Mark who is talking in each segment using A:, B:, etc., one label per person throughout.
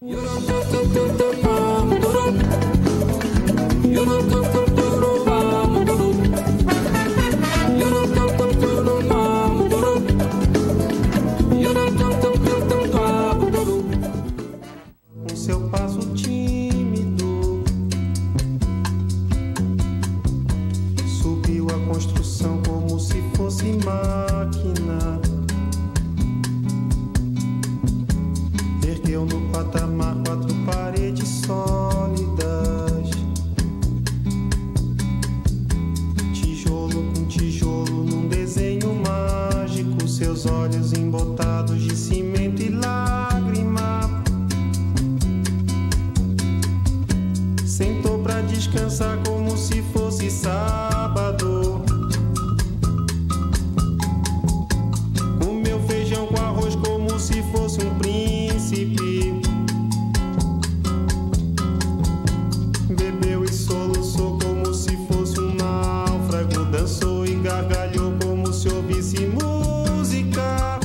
A: Com seu passo tímido, subiu a construção como se fosse máquina. Ergueu no patamar 4 paredes sólidas, tijolo com tijolo num desenho mágico, seus olhos embotados de cimento e lágrima. Sentou pra descansar como se fosse sábado. Comeu feijão com arroz como se fosse um príncipe. Bebeu e soluçou como se fosse um náufrago. Dançou e gargalhou como se ouvisse música.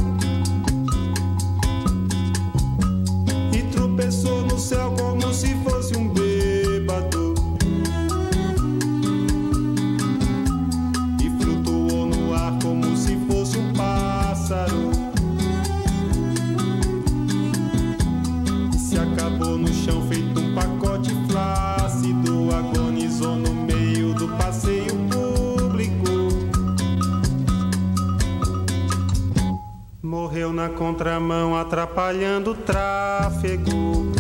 A: E tropeçou no céu como se fosse um bêbado. E flutuou no ar como se fosse um pássaro. E se acabou no chão feito um pacote flácido. Agonizou no meio do passeio público. Morreu na contramão atrapalhando o tráfego.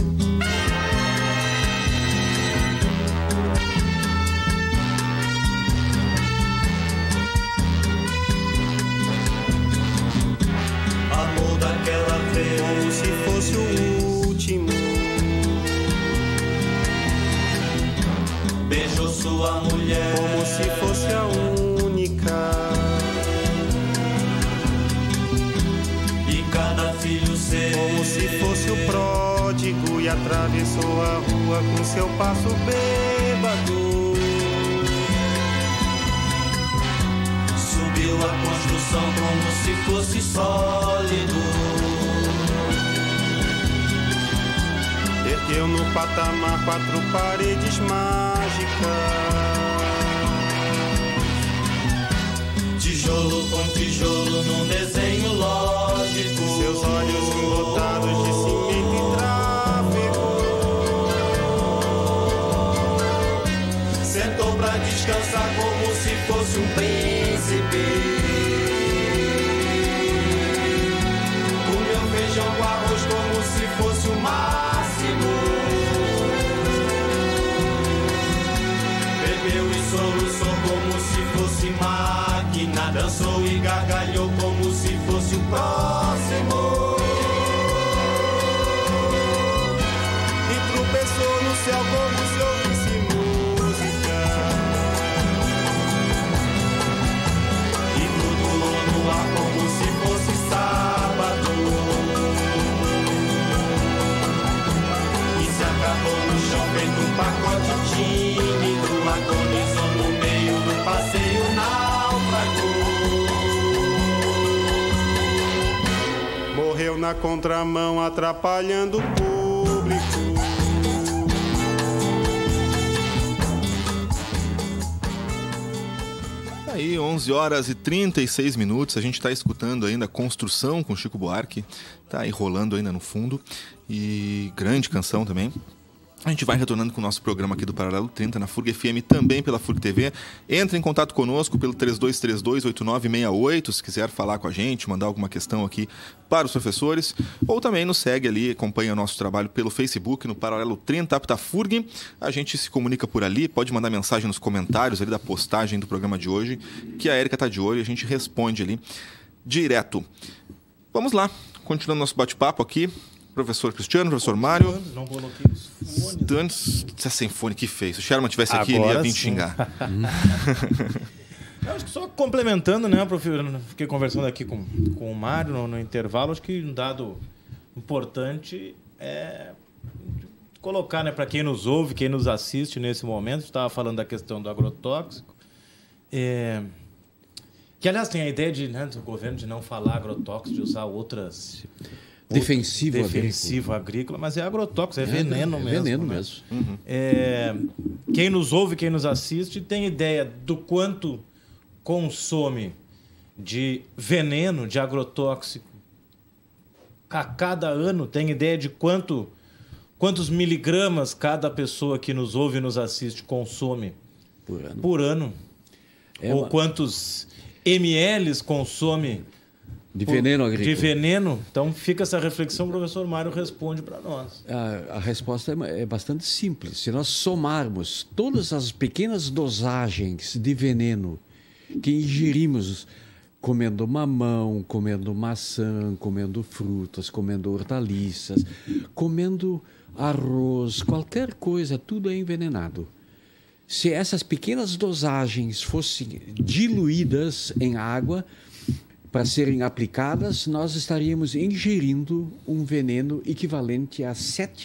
B: Amor daquela vez,
A: Como se fosse o último.
B: beijou sua mulher,
A: Como se fosse a única.
B: e cada filho seu,
A: Como se fosse o pródigo. E atravessou a rua com seu passo bêbado.
B: subiu a construção como se fosse sólido.
A: Ergueu no patamar 4 paredes mágicas.
B: Tijolo com tijolo num desenho lógico.
A: Seus olhos embotados de cimento e tráfego.
B: Sentou pra descansar como se fosse um príncipe. Comeu feijão com arroz como se fosse o máximo. Bebeu e soluçou como se fosse máquina. Dançou e gargalhou como se fosse o próximo.
A: E tropeçou no céu como se ouvisse música.
B: E flutuou no ar como se fosse sábado. E se acabou no chão feito um pacote tímido. Agonizou no meio do passeio náufrago.
A: Morreu na contramão atrapalhando o público.
C: Aí, 11 horas e 36 minutos, a gente está escutando ainda Construção com Chico Buarque, tá aí rolando ainda no fundo, e grande canção também. A gente vai retornando com o nosso programa aqui do Paralelo 30 na FURG FM, também pela FURG TV. Entre em contato conosco pelo 3232-8968, se quiser falar com a gente, mandar alguma questão aqui para os professores. Ou também nos segue ali, acompanha o nosso trabalho pelo Facebook, no Paralelo 30 Apta FURG. A gente se comunica por ali, pode mandar mensagem nos comentários ali da postagem do programa de hoje, que a Érica está de olho e a gente responde ali direto. Vamos lá, continuando nosso bate-papo aqui. Professor Cristiano, professor Mário.
D: Não coloquei os fones.
C: Antes de ser sem fone, que fez? Se o Sherman estivesse aqui, ele ia vir te xingar.
D: Eu acho que só complementando, né, professor? Fiquei conversando aqui com o Mário no intervalo. Acho que um dado importante é colocar, né, para quem nos ouve, quem nos assiste nesse momento. Estava falando da questão do agrotóxico. Que, aliás, tem a ideia de, né, do governo de não falar agrotóxico, de usar outras defensivo agrícola, mas é agrotóxico, é veneno mesmo.
C: É
D: veneno mesmo. Quem nos ouve, quem nos assiste, tem ideia do quanto consome de veneno, de agrotóxico a cada ano? Tem ideia de quantos miligramas cada pessoa que nos ouve e nos assiste consome por ano? Ou quantos ml consome
E: de veneno agrícola?
D: De veneno. Então fica essa reflexão, o professor Mário responde para nós.
E: A resposta é bastante simples. Se nós somarmos todas as pequenas dosagens de veneno que ingerimos comendo mamão, comendo maçã, comendo frutas, comendo hortaliças, comendo arroz, qualquer coisa, tudo é envenenado. Se essas pequenas dosagens fossem diluídas em água para serem aplicadas, nós estaríamos ingerindo um veneno equivalente a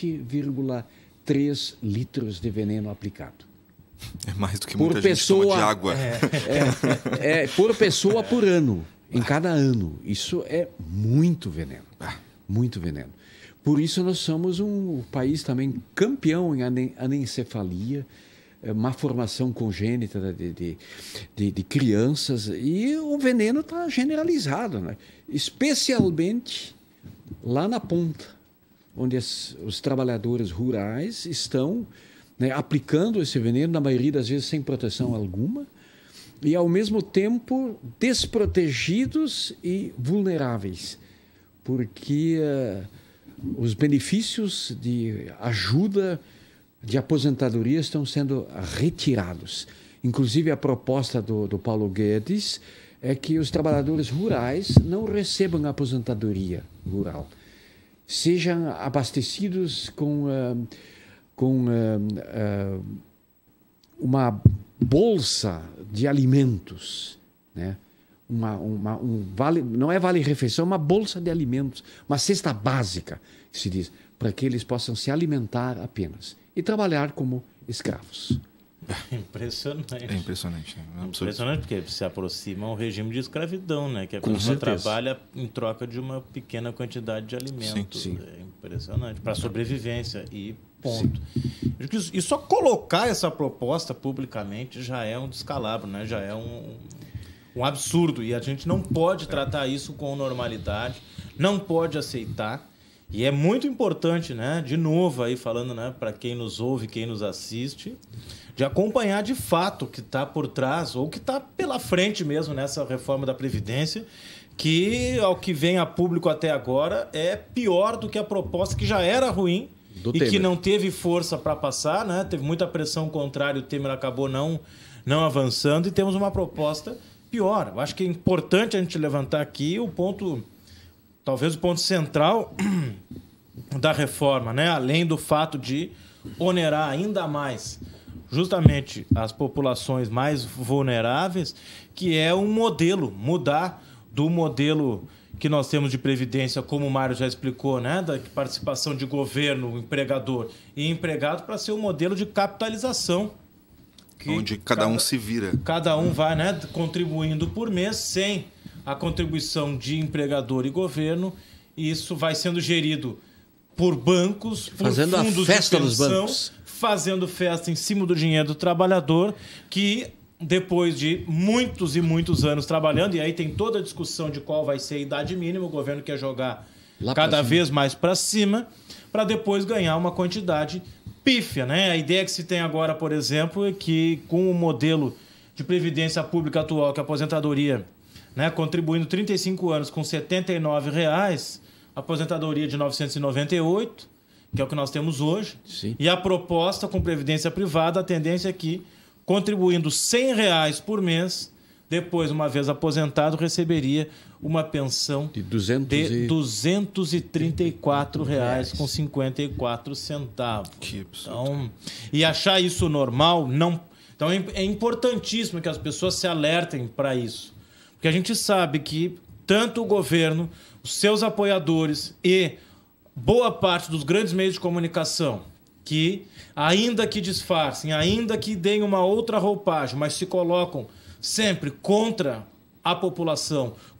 E: 7,3 litros de veneno aplicado.
C: É mais do que muita gente toma de água.
E: Por pessoa por ano, em cada ano. Isso é muito veneno. Muito veneno. Por isso nós somos um país também campeão em anencefalia, má formação congênita de crianças, e o veneno está generalizado, né? Especialmente lá na ponta, onde os trabalhadores rurais estão, né, aplicando esse veneno, na maioria das vezes sem proteção alguma, e ao mesmo tempo desprotegidos e vulneráveis, porque os benefícios de ajuda de aposentadoria estão sendo retirados. Inclusive, a proposta do Paulo Guedes é que os trabalhadores rurais não recebam aposentadoria rural, sejam abastecidos com uma bolsa de alimentos, né? Vale, não é vale-refeição, uma bolsa de alimentos, uma cesta básica, que se diz, para que eles possam se alimentar apenas e trabalhar como escravos.
D: Impressionante.
C: É impressionante.
D: Impressionante, porque se aproxima um regime de escravidão, né? Que a pessoa trabalha em troca de uma pequena quantidade de alimentos.
E: Sim.
D: É impressionante. Para sobrevivência e ponto. E só colocar essa proposta publicamente já é um descalabro, né? Já é um absurdo. E a gente não pode tratar isso com normalidade, não pode aceitar. E é muito importante, né? De novo aí falando, né, para quem nos ouve, quem nos assiste, de acompanhar de fato o que está por trás ou o que está pela frente mesmo nessa reforma da Previdência, que, ao que vem a público até agora, é pior do que a proposta, que já era ruim e que não teve força para passar, né? Teve muita pressão contrária, o Temer acabou não avançando, e temos uma proposta pior. Eu acho que é importante a gente levantar aqui o ponto, talvez o ponto central da reforma, né? Além do fato de onerar ainda mais justamente as populações mais vulneráveis, que é um modelo, mudar do modelo que nós temos de previdência, como o Mário já explicou, né? Da participação de governo, empregador e empregado, para ser um modelo de capitalização.
C: Onde cada um se vira. Cada
D: um vai, né, contribuindo por mês, sem a contribuição de empregador e governo, e isso vai sendo gerido por bancos, por
E: fazendo
D: fundos
E: a festa
D: de pensão,
E: dos bancos,
D: fazendo festa em cima do dinheiro do trabalhador, que depois de muitos e muitos anos trabalhando, e aí tem toda a discussão de qual vai ser a idade mínima, o governo quer jogar cada vez mais para cima, para depois ganhar uma quantidade pífia, né? A ideia que se tem agora, por exemplo, é que com o modelo de previdência pública atual, que é a aposentadoria, né, contribuindo 35 anos com R$ 79,00, aposentadoria de R$ 998, que é o que nós temos hoje.
E: Sim.
D: E a proposta com previdência privada, a tendência é que, contribuindo R$ 100,00 por mês, depois, uma vez aposentado, receberia uma pensão
E: de R$
D: 234,54. Então, e achar isso normal, não. Então é importantíssimo que as pessoas se alertem para isso. Porque a gente sabe que tanto o governo, os seus apoiadores e boa parte dos grandes meios de comunicação, que, ainda que disfarcem, ainda que deem uma outra roupagem, mas se colocam sempre contra a população,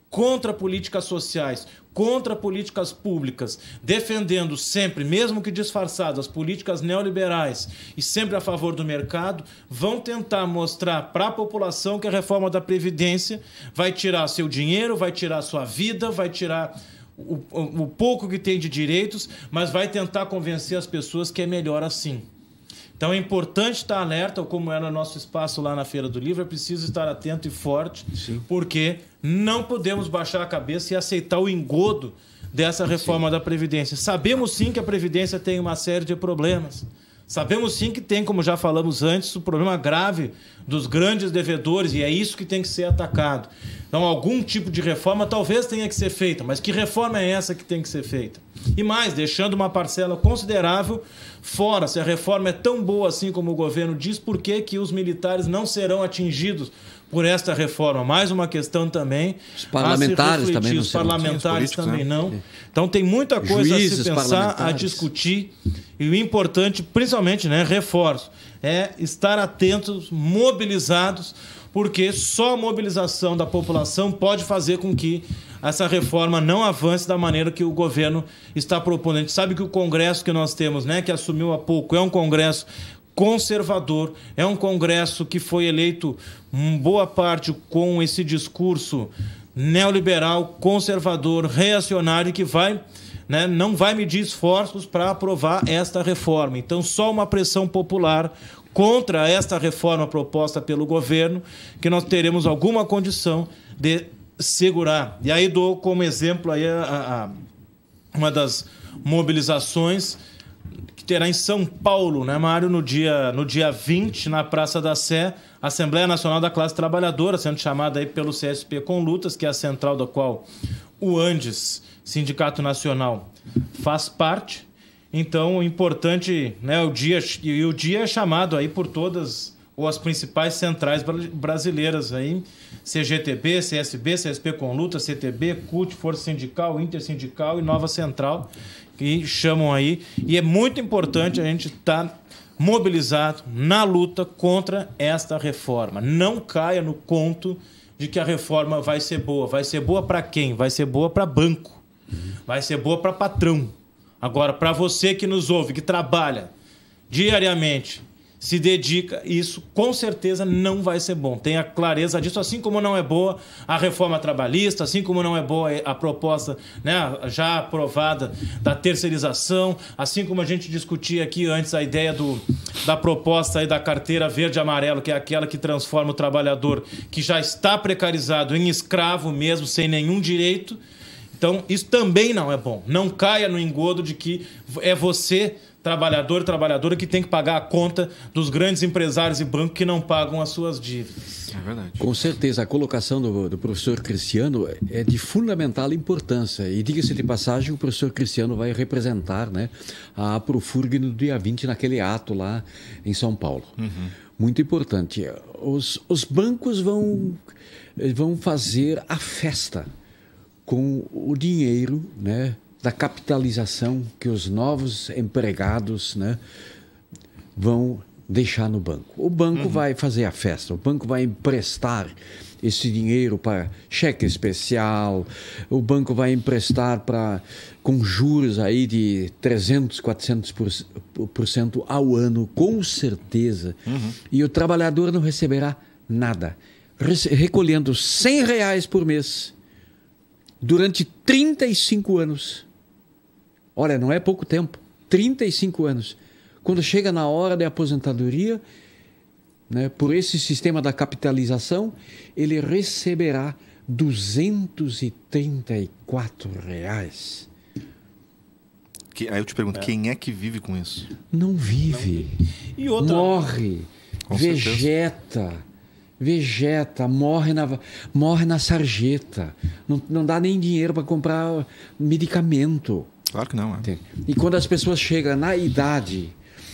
D: contra políticas sociais, contra políticas públicas, defendendo sempre, mesmo que disfarçadas, as políticas neoliberais e sempre a favor do mercado, vão tentar mostrar para a população que a reforma da Previdência vai tirar seu dinheiro, vai tirar sua vida, vai tirar o pouco que tem de direitos, mas vai tentar convencer as pessoas que é melhor assim. Então é importante estar alerta, como era o nosso espaço lá na Feira do Livro, é preciso estar atento e forte, Sim. porque não podemos baixar a cabeça e aceitar o engodo dessa reforma da Previdência. Sabemos sim que a Previdência tem uma série de problemas. Sabemos sim que tem, como já falamos antes, o problema grave dos grandes devedores, e é isso que tem que ser atacado. Então, algum tipo de reforma talvez tenha que ser feita, mas que reforma é essa que tem que ser feita? E mais, deixando uma parcela considerável fora. Se a reforma é tão boa assim como o governo diz, por que que os militares não serão atingidos por esta reforma? Mais uma questão também.
E: Os parlamentares também não.
D: Os parlamentares também não. Então tem muita coisa a se pensar, a discutir. E o importante, principalmente, né, reforço, é estar atentos, mobilizados, porque só a mobilização da população pode fazer com que essa reforma não avance da maneira que o governo está propondo. A gente sabe que o Congresso que nós temos, né, que assumiu há pouco, é um Congresso conservador, é um Congresso que foi eleito em boa parte com esse discurso neoliberal, conservador, reacionário, que vai, né, não vai medir esforços para aprovar esta reforma. Então, só uma pressão popular contra esta reforma proposta pelo governo que nós teremos alguma condição de segurar. E aí dou como exemplo aí uma das mobilizações que terá em São Paulo, né, Mário, no dia 20, na Praça da Sé, Assembleia Nacional da Classe Trabalhadora, sendo chamada aí pelo CSP com Lutas, que é a central da qual o Andes, Sindicato Nacional, faz parte. Então, o importante, né, o dia é chamado aí por todas ou as principais centrais brasileiras aí, CGTB, CSB, CSP com Lutas, CTB, CUT, Força Sindical, Intersindical e Nova Central, que chamam aí. E é muito importante a gente estar mobilizado na luta contra esta reforma. Não caia no conto de que a reforma vai ser boa. Vai ser boa para quem? Vai ser boa para banco. Vai ser boa para patrão. Agora, para você que nos ouve, que trabalha diariamente, se dedica, isso com certeza não vai ser bom. Tenha clareza disso, assim como não é boa a reforma trabalhista, assim como não é boa a proposta, né, já aprovada da terceirização, assim como a gente discutia aqui antes a ideia da proposta aí da carteira verde e amarelo, que é aquela que transforma o trabalhador que já está precarizado em escravo mesmo, sem nenhum direito. Então, isso também não é bom. Não caia no engodo de que é você, trabalhador e trabalhadora, que tem que pagar a conta dos grandes empresários e bancos que não pagam as suas dívidas.
C: É verdade.
E: Com certeza, a colocação do professor Cristiano é de fundamental importância. E, diga-se de passagem, o professor Cristiano vai representar, né, a Profurg no dia 20, naquele ato lá em São Paulo. Uhum. Muito importante. Os bancos vão fazer a festa com o dinheiro, né, da capitalização que os novos empregados, né, vão deixar no banco. O banco vai fazer a festa, o banco vai emprestar esse dinheiro para cheque especial, o banco vai emprestar com juros aí de 300%, 400% ao ano, com certeza. Uhum. E o trabalhador não receberá nada. Recolhendo R$100 por mês, durante 35 anos. Olha, não é pouco tempo. 35 anos. Quando chega na hora da aposentadoria, né, por esse sistema da capitalização, ele receberá R$234.
C: Aí eu te pergunto, quem é que vive com isso?
E: Não vive.
D: E outra...
E: Morre.
C: Com
E: vegeta. Vegeta, morre na sarjeta. Não dá nem dinheiro para comprar medicamento.
C: Claro que não.
E: E quando as pessoas chegam na idade,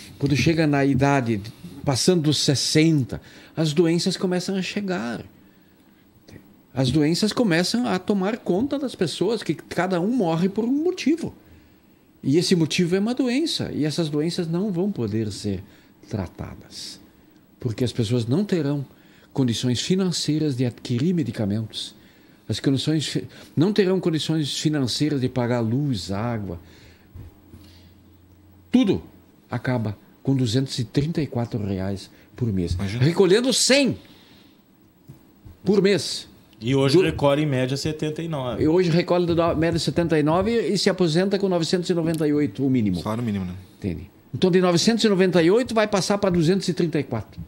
E: passando dos 60, as doenças começam a chegar. As doenças começam a tomar conta das pessoas, que cada um morre por um motivo. E esse motivo é uma doença. E essas doenças não vão poder ser tratadas. Porque as pessoas não terão condições financeiras de adquirir medicamentos. não terão condições financeiras de pagar luz, água. Tudo acaba com R$234 por mês.
C: Imagina.
E: Recolhendo 100 por mês.
D: E hoje recolhe em média 79.
E: E hoje recolhe da média 79 e se aposenta com 998, o mínimo.
C: Salário mínimo, né?
E: Entende? Então de 998 vai passar para 234.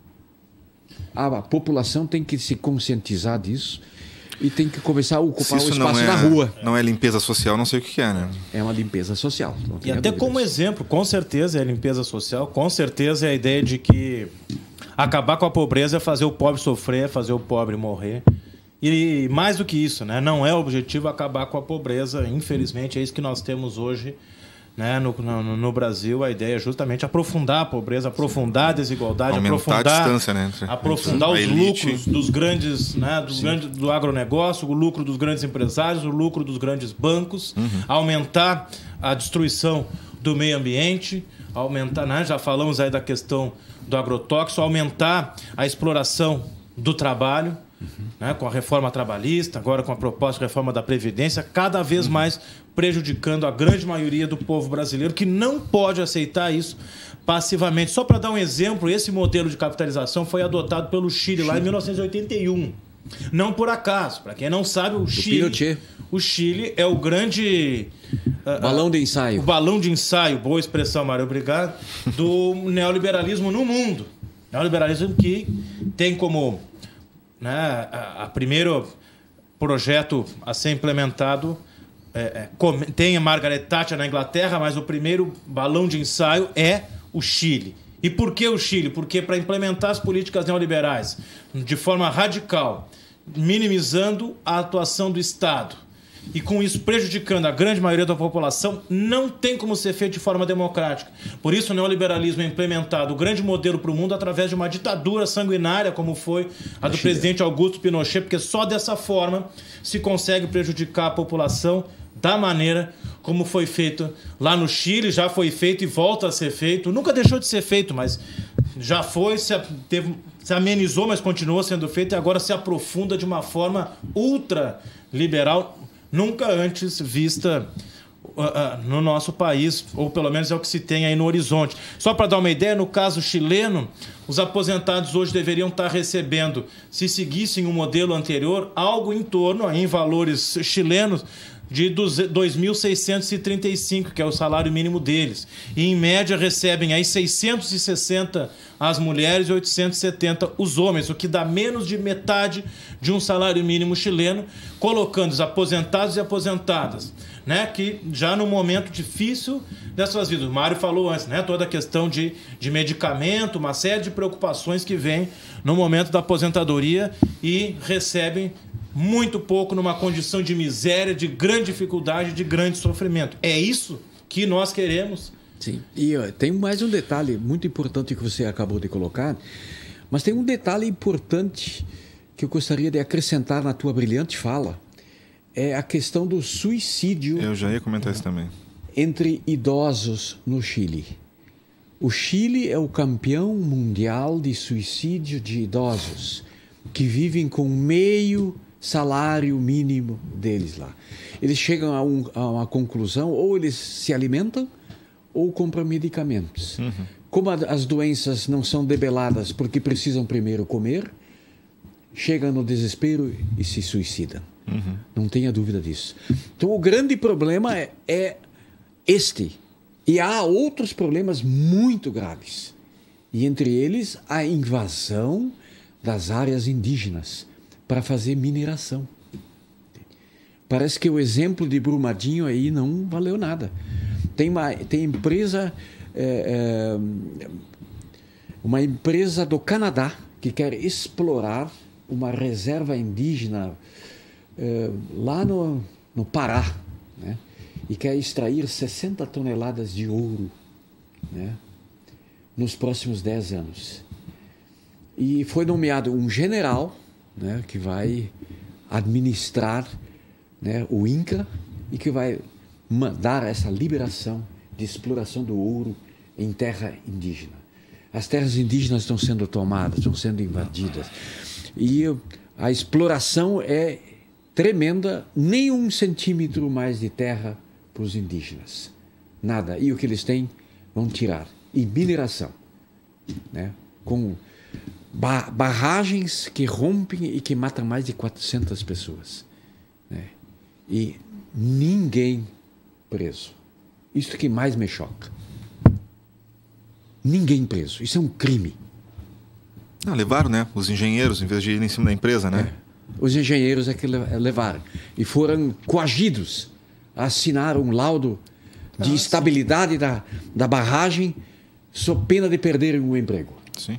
E: A população tem que se conscientizar disso e tem que começar a ocupar o espaço da rua.
C: Não é limpeza social, não sei o que é, né?
E: É uma limpeza social.
D: E até como exemplo, com certeza é a limpeza social, com certeza é a ideia de que acabar com a pobreza é fazer o pobre sofrer, fazer o pobre morrer. E mais do que isso, né? Não é o objetivo acabar com a pobreza, infelizmente é isso que nós temos hoje, né? No Brasil. A ideia é justamente aprofundar a pobreza, aprofundar a desigualdade,
C: aumentar a distância, né?
D: Aprofundar os lucros dos grandes, né? Do agronegócio, o lucro dos grandes empresários, o lucro dos grandes bancos, aumentar a destruição do meio ambiente, aumentar, né? Já falamos aí da questão do agrotóxico, aumentar a exploração do trabalho, né, com a reforma trabalhista, agora com a proposta de reforma da Previdência, cada vez mais prejudicando a grande maioria do povo brasileiro, que não pode aceitar isso passivamente. Só para dar um exemplo, esse modelo de capitalização foi adotado pelo Chile lá em 1981. Não por acaso. Para quem não sabe, o Chile é o grande...
E: balão de ensaio.
D: O balão de ensaio, boa expressão, Mário, obrigado, do neoliberalismo no mundo. Neoliberalismo que tem como... né, a primeiro projeto a ser implementado tem a Margaret Thatcher na Inglaterra, mas o primeiro balão de ensaio é o Chile. E por que o Chile? Porque para implementar as políticas neoliberais de forma radical, minimizando a atuação do Estado e com isso prejudicando a grande maioria da população, não tem como ser feito de forma democrática. Por isso o neoliberalismo é implementado, o grande modelo para o mundo, através de uma ditadura sanguinária, como foi a do presidente Augusto Pinochet, porque só dessa forma se consegue prejudicar a população da maneira como foi feito lá no Chile, já foi feito e volta a ser feito. Nunca deixou de ser feito, mas já foi, se amenizou, mas continuou sendo feito e agora se aprofunda de uma forma ultraliberal, nunca antes vista no nosso país, ou pelo menos é o que se tem aí no horizonte. Só para dar uma ideia, no caso chileno, os aposentados hoje deveriam estar recebendo, se seguissem o modelo anterior, algo em torno, em valores chilenos, de 2.635, que é o salário mínimo deles. E, em média, recebem aí 660 as mulheres e 870 os homens, o que dá menos de metade de um salário mínimo chileno, colocando os aposentados e aposentadas, né, que já no momento difícil das suas vidas. O Mário falou antes, né, toda a questão de medicamento, uma série de preocupações que vem no momento da aposentadoria e recebem muito pouco numa condição de miséria, de grande dificuldade, de grande sofrimento. É isso que nós queremos?
E: Sim. E tem mais um detalhe muito importante que você acabou de colocar, mas tem um detalhe importante que eu gostaria de acrescentar na tua brilhante fala. É a questão do suicídio.
C: Eu já ia comentar isso também.
E: Entre idosos no Chile. O Chile é o campeão mundial de suicídio de idosos que vivem com meio salário mínimo deles lá. Eles chegam a uma conclusão, ou eles se alimentam ou compram medicamentos. Como as doenças não são debeladas porque precisam primeiro comer, chegam no desespero e se suicidam. Não tenha dúvida disso. Então o grande problema é este. E há outros problemas muito graves. E entre eles a invasão das áreas indígenas para fazer mineração. Parece que o exemplo de Brumadinho aí não valeu nada. Tem empresa, uma empresa do Canadá que quer explorar uma reserva indígena lá no Pará, né? E quer extrair 60 toneladas de ouro, né, nos próximos 10 anos. E foi nomeado um general, né, que vai administrar, né, o INCRA e que vai mandar essa liberação de exploração do ouro em terra indígena. As terras indígenas estão sendo tomadas, estão sendo invadidas. E a exploração é tremenda, nem 1 centímetro mais de terra para os indígenas. Nada. E o que eles têm, vão tirar. E mineração, né? Com barragens que rompem e que matam mais de 400 pessoas. Né? E ninguém preso. Isso que mais me choca. Ninguém preso. Isso é um crime.
C: Levaram, né? Os engenheiros, em vez de ir em cima da empresa, né?
E: Os engenheiros é que levaram. E foram coagidos a assinar um laudo de estabilidade da barragem, sob pena de perderem o emprego.
C: Sim.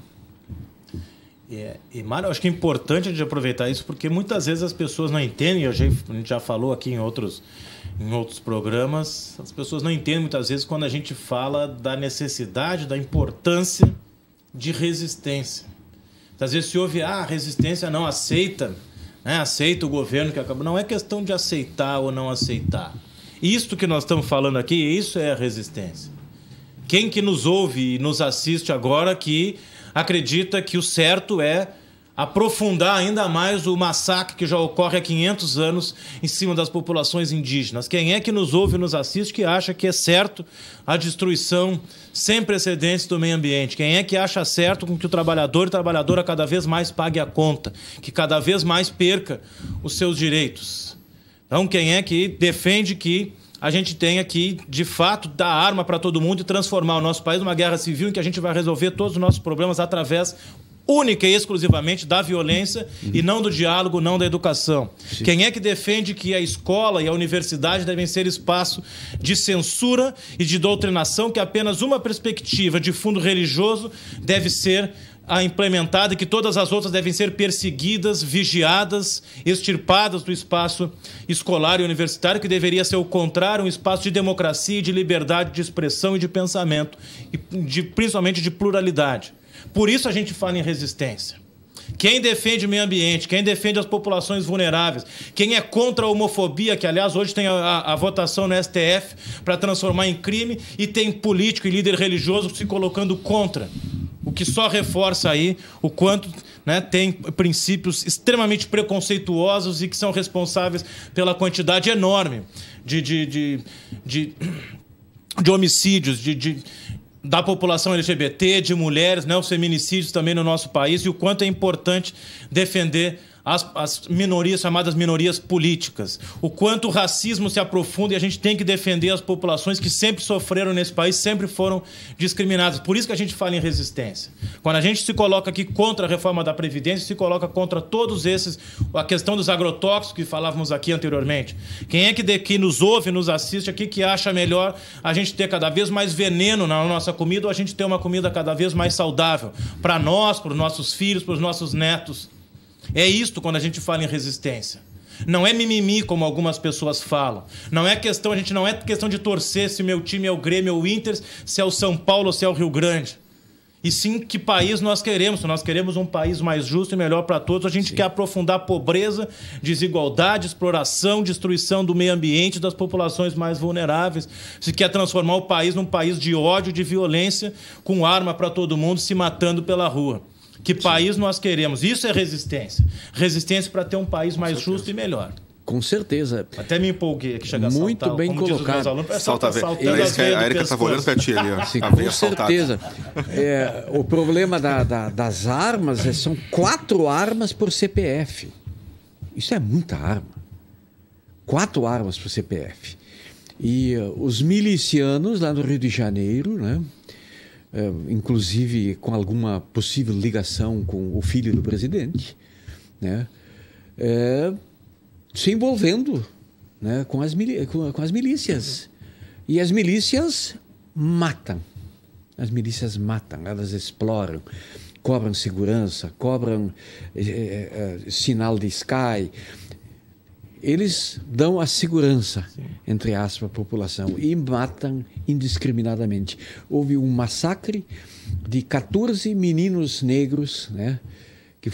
D: E, Mário, acho que é importante a gente aproveitar isso, porque muitas vezes as pessoas não entendem, a gente já falou aqui em outros programas, as pessoas não entendem muitas vezes quando a gente fala da necessidade, da importância de resistência. Às vezes se ouve, a resistência não aceita, né? Aceita o governo que acabou. Não é questão de aceitar ou não aceitar. Isto que nós estamos falando aqui, isso é a resistência. Quem que nos ouve e nos assiste agora que acredita que o certo é aprofundar ainda mais o massacre que já ocorre há 500 anos em cima das populações indígenas? Quem é que nos ouve e nos assiste que acha que é certo a destruição sem precedentes do meio ambiente? Quem é que acha certo com que o trabalhador e trabalhadora cada vez mais pague a conta, que cada vez mais perca os seus direitos? Então, quem é que defende que a gente tenha que, de fato, dar arma para todo mundo e transformar o nosso país numa guerra civil em que a gente vai resolver todos os nossos problemas através única e exclusivamente da violência e não do diálogo, não da educação? Sim. Quem é que defende que a escola e a universidade devem ser espaço de censura e de doutrinação, que apenas uma perspectiva de fundo religioso deve ser implementada e que todas as outras devem ser perseguidas, vigiadas, extirpadas do espaço escolar e universitário, que deveria ser o contrário, um espaço de democracia e de liberdade de expressão e de pensamento, e principalmente de pluralidade? Por isso a gente fala em resistência. Quem defende o meio ambiente, quem defende as populações vulneráveis, quem é contra a homofobia, que aliás hoje tem a votação no STF para transformar em crime, e tem político e líder religioso se colocando contra, o que só reforça aí o quanto, né, tem princípios extremamente preconceituosos e que são responsáveis pela quantidade enorme de homicídios, da população LGBT, de mulheres, né, os feminicídios também no nosso país, e o quanto é importante defender as minorias, chamadas minorias políticas. O quanto o racismo se aprofunda e a gente tem que defender as populações que sempre sofreram nesse país, sempre foram discriminadas. Por isso que a gente fala em resistência. Quando a gente se coloca aqui contra a reforma da Previdência, se coloca contra todos esses, a questão dos agrotóxicos que falávamos aqui anteriormente. Quem é que nos ouve, nos assiste aqui, que acha melhor a gente ter cada vez mais veneno na nossa comida ou a gente ter uma comida cada vez mais saudável para nós, para os nossos filhos, para os nossos netos? É isto quando a gente fala em resistência. Não é mimimi, como algumas pessoas falam. Não é questão, a gente não é questão de torcer se meu time é o Grêmio ou o Inter, se é o São Paulo ou se é o Rio Grande. E sim, que país nós queremos. Se nós queremos um país mais justo e melhor para todos, a gente quer aprofundar a pobreza, desigualdade, exploração, destruição do meio ambiente, das populações mais vulneráveis. Se quer transformar o país num país de ódio, de violência, com arma para todo mundo, se matando pela rua. Que país nós queremos? Isso é resistência. Resistência para ter um país mais justo e melhor.
E: Com certeza.
D: Até me empolguei aqui, chega a saltar.
E: Muito bem colocado.
C: Salta a Érica estava olhando para ti ali. Ó.
E: Sim, com certeza. O problema das armas são 4 armas por CPF. Isso é muita arma. 4 armas por CPF. E os milicianos lá no Rio de Janeiro, né? Inclusive com alguma possível ligação com o filho do presidente, né? Se envolvendo, né, com as milícias. E as milícias matam. As milícias matam, elas exploram, cobram segurança, cobram sinal de Sky. Eles dão a segurança, entre aspas, à população e matam indiscriminadamente. Houve um massacre de 14 meninos negros, né, que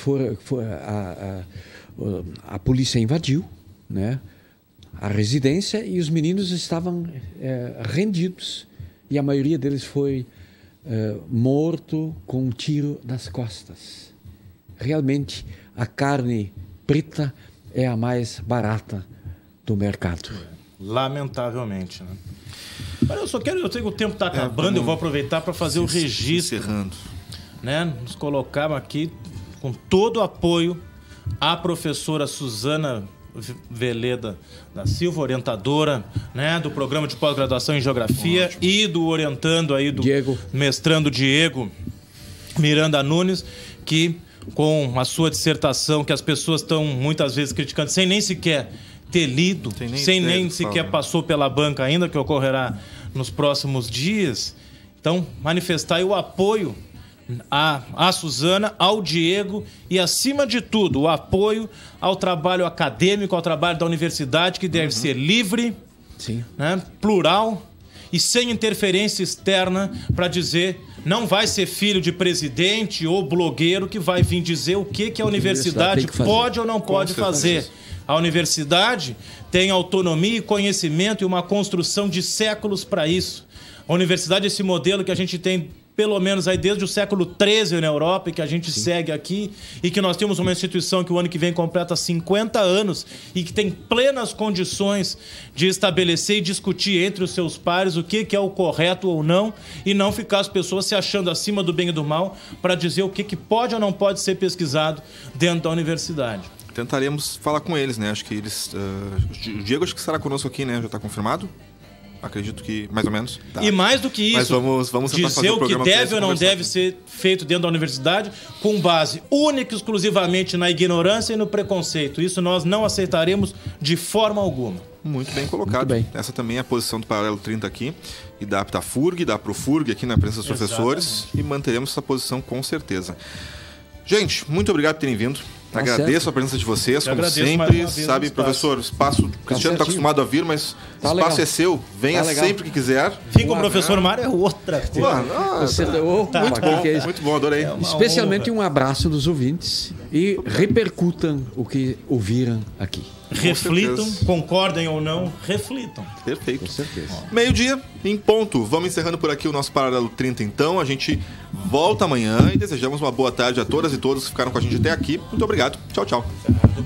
E: a polícia invadiu, né, a residência, e os meninos estavam rendidos. E a maioria deles foi morto com um tiro nas costas. Realmente, a carne preta é a mais barata do mercado.
D: Lamentavelmente, né? Mas eu sei que o tempo está acabando, eu vou aproveitar para fazer o registro.
C: Encerrando.
D: Né? Nos colocamos aqui com todo o apoio à professora Suzana Veleda da Silva, orientadora, né, do programa de pós-graduação em Geografia. Ótimo. E do orientando aí do mestrando Diego Miranda Nunes, que com a sua dissertação, que as pessoas estão muitas vezes criticando, sem nem sequer ter lido, sem nem sequer passou pela banca ainda, que ocorrerá nos próximos dias. Então, manifestar aí o apoio à Suzana, ao Diego e, acima de tudo, o apoio ao trabalho acadêmico, ao trabalho da universidade, que deve ser livre, né, plural e sem interferência externa para dizer... Não vai ser filho de presidente ou blogueiro que vai vir dizer o que a universidade pode ou não pode fazer. A universidade tem autonomia e conhecimento e uma construção de séculos para isso. A universidade é esse modelo que a gente tem pelo menos aí desde o século XIII na Europa e que a gente segue aqui, e que nós temos uma instituição que o ano que vem completa 50 anos e que tem plenas condições de estabelecer e discutir entre os seus pares o que é o correto ou não, e não ficar as pessoas se achando acima do bem e do mal para dizer o que pode ou não pode ser pesquisado dentro da universidade.
C: Tentaremos falar com eles, né? Acho que eles... o Diego acho que estará conosco aqui, né? Já está confirmado? Acredito que mais ou menos.
D: Tá. E mais do que isso,
C: mas vamos
D: dizer o que deve ou não deve ser feito dentro da universidade com base única e exclusivamente na ignorância e no preconceito. Isso nós não aceitaremos de forma alguma.
C: Muito bem colocado. Muito bem. Essa também é a posição do Paralelo 30 aqui, e da Aptafurg, da Profurg aqui na presença dos professores, e manteremos essa posição com certeza. Gente, muito obrigado por terem vindo. Agradeço a presença de vocês, como sempre. Sabe, professor, o espaço... O Cristiano está acostumado a vir, mas o espaço é seu. Venha sempre que quiser.
D: Vir com o professor Mário é outra coisa.
C: Muito bom, adorei.
E: Especialmente um abraço dos ouvintes e repercutam o que ouviram aqui.
D: Reflitam, concordem ou não, reflitam.
C: Perfeito. Com certeza. Meio-dia, em ponto. Vamos encerrando por aqui o nosso Paralelo 30, então. A gente volta amanhã e desejamos uma boa tarde a todas e todos que ficaram com a gente até aqui. Muito obrigado. Tchau, tchau.